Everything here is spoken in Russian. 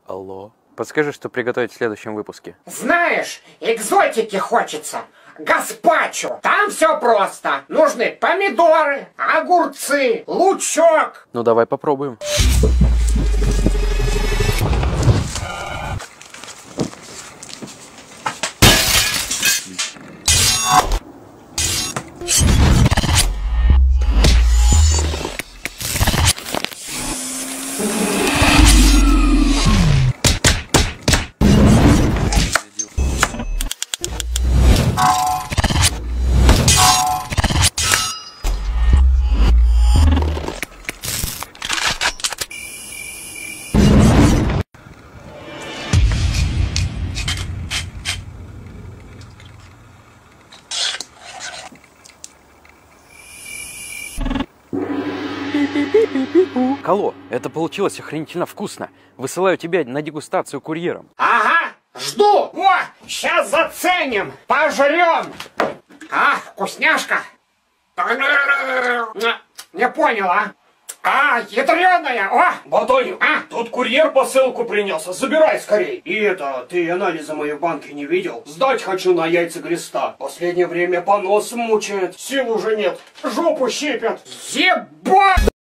Алло. Подскажи, что приготовить в следующем выпуске. Знаешь, экзотики хочется. Гаспачо. Там все просто. Нужны помидоры, огурцы, лучок. Ну давай попробуем. Алло, это получилось охренительно вкусно. Высылаю тебя на дегустацию курьером. Ага, жду. О, сейчас заценим, пожрем. А, вкусняшка. Не понял, а? А, ядреная, о! Батоню, тут курьер посылку принес, забирай скорей. И это, ты анализы мои в банке не видел? Сдать хочу на яйца глиста. Последнее время понос мучает, сил уже нет, жопу щипят. Ебать!